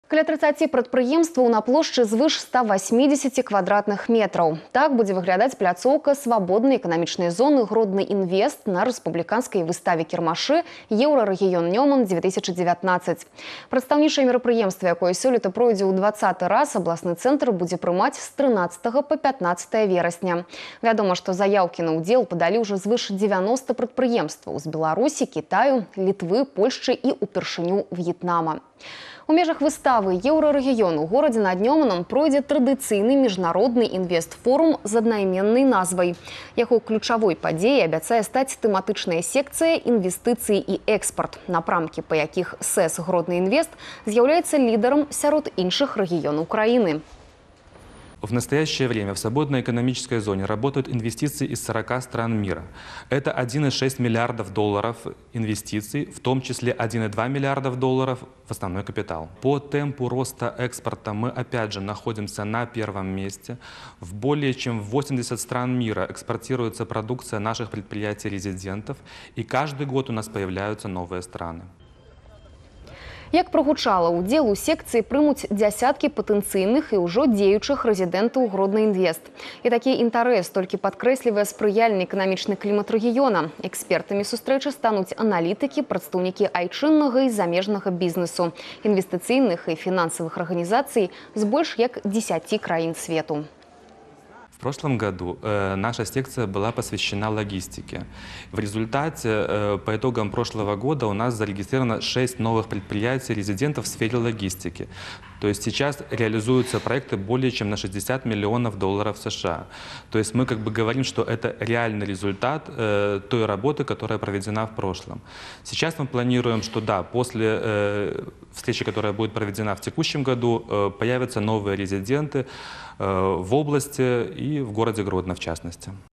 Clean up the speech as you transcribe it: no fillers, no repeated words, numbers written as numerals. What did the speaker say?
Каля 30 прадпрыемстваў на плошчы звыш 180 квадратных метраў. Так будзе выглядаць пляцоўка свабоднай эканамічнай зоны Гродны Інвест на рэспубліканскай выставе кірмашы «Еўрарэгіён Нёман-2019». Прадстаўнічае мерапрыемства, якое сёлета пройдзе ў 20-й раз, абласны цэнтр будзе прымаць з 13 па 15 верасня. Вядома, што заяўкі на ўдзел падалі ўжо звыш 90 прадпрыемстваў з Беларусі, Кітаю, Літвы, Польшчы і упершыню В'етнама. У межах выставы «Еўрарэгіён» у горадзе над Нёманам пройдзе традыцыйны міжнародны інвестфорум з аднайменнай назвай. Яго ключавой падзеяй абяцае стаць тэматычная секцыя «Інвестыцыі і экспарт», напрамкі па якіх СЭС «Гродны Інвест» з'яўляецца лідарам сярод іншых рэгіёнаў краіны. В настоящее время в свободной экономической зоне работают инвестиции из 40 стран мира. Это 1,6 миллиардов долларов инвестиций, в том числе 1,2 миллиардов долларов в основной капитал. По темпу роста экспорта мы опять же находимся на первом месте. В более чем 80 стран мира экспортируется продукция наших предприятий-резидентов, и каждый год у нас появляются новые страны. Як прогучала, удзел у секцыі прымуць дзясяткі патэнцыйных і ўжо дзеючых рэзідэнтаў Гродны Інвест. І такі інтарэс толькі падкрэслівае спрыяльны эканамічны клімат рэгіёна. Экспертамі сустрэчы стануць аналітыкі, прадстаўнікі айчыннага і замежнага бізнесу, інвестыцыйных і фінансавых арганізацый з больш як 10 краін свету. В прошлом году наша секция была посвящена логистике. В результате, по итогам прошлого года, у нас зарегистрировано 6 новых предприятий резидентов в сфере логистики. То есть сейчас реализуются проекты более чем на 60 миллионов долларов США. То есть мы как бы говорим, что это реальный результат той работы, которая проведена в прошлом. Сейчас мы планируем, что да, после встречи, которая будет проведена в текущем году, появятся новые резиденты в области и в городе Гродно в частности.